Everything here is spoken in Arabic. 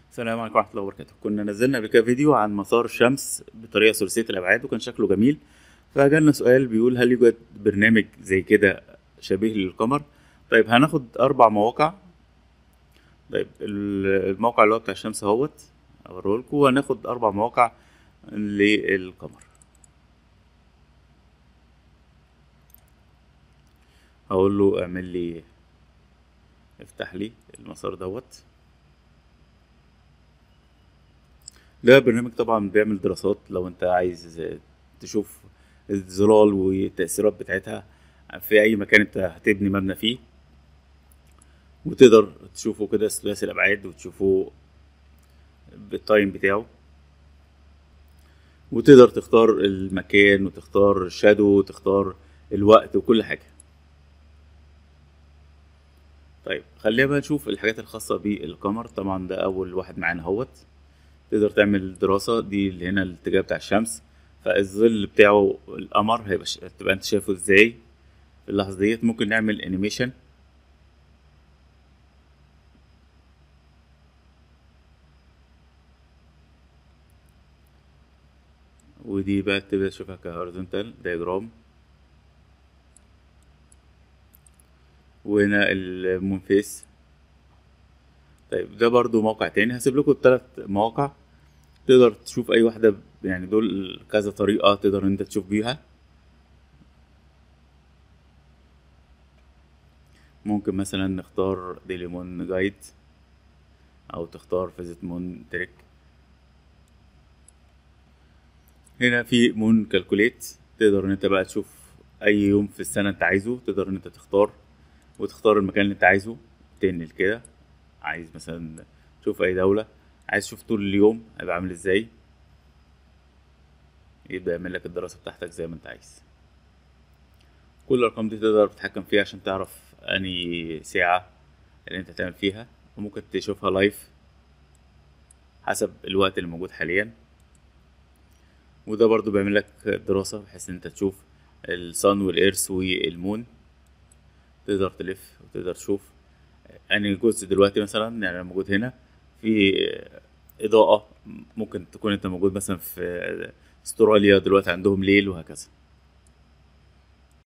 السلام عليكم ورحمة الله وبركاته. كنا نزلنا قبل كده فيديو عن مسار الشمس بطريقة ثلاثية الأبعاد وكان شكله جميل. فجالنا سؤال بيقول هل يوجد برنامج زي كده شبيه للقمر؟ طيب هناخد 4 مواقع. طيب الموقع اللي هو بتاع الشمس اهوت أوريهولكوا، وهناخد 4 مواقع للقمر. هقول له اعمل لي، افتح لي المسار دوت. ده برنامج طبعا بيعمل دراسات لو انت عايز تشوف الظلال والتأثيرات بتاعتها في أي مكان انت هتبني مبنى فيه، وتقدر تشوفه كده ثلاثي الأبعاد وتشوفه بالتايم بتاعه، وتقدر تختار المكان وتختار الشادو وتختار الوقت وكل حاجة. طيب خلينا بقى نشوف الحاجات الخاصة بالقمر. طبعا ده أول واحد معانا اهوت. تقدر تعمل دراسة دي اللي هنا الاتجاه بتاع الشمس، فالظل بتاعه القمر هيبقى تبقى انت شايفه ازاي في اللحظة ديت. ممكن نعمل انيميشن، ودي بقى تبدأ تشوفها كهوريزونتال دايجرام. وهنا المون فيس. طيب ده برضو موقع تاني. هسيب لكم ال3 مواقع تقدر تشوف اي واحدة، يعني دول كذا طريقة تقدر انت تشوف بيها. ممكن مثلا نختار ديلي مون جايد او تختار فيزيت مون تريك. هنا في مون كالكوليت، تقدر ان انت بقى تشوف اي يوم في السنة انت عايزه. تقدر ان انت تختار وتختار المكان اللي انت عايزه، تنقل كده. عايز مثلا تشوف اي دولة، عايز تشوف طول اليوم هيبقى عامل ازاي، يبدأ يعمل لك الدراسة بتاعتك زي ما انت عايز. كل الارقام دي تقدر تتحكم فيها عشان تعرف انهي ساعة اللي انت تعمل فيها، وممكن تشوفها لايف حسب الوقت اللي موجود حاليا. وده برضو بيعمل لك دراسة بحيث ان انت تشوف الصن والإيرث والمون. تقدر تلف وتقدر تشوف انهي جزء دلوقتي. مثلا يعني أنا موجود هنا في إضاءة، ممكن تكون انت موجود مثلا في استراليا دلوقتي عندهم ليل وهكذا.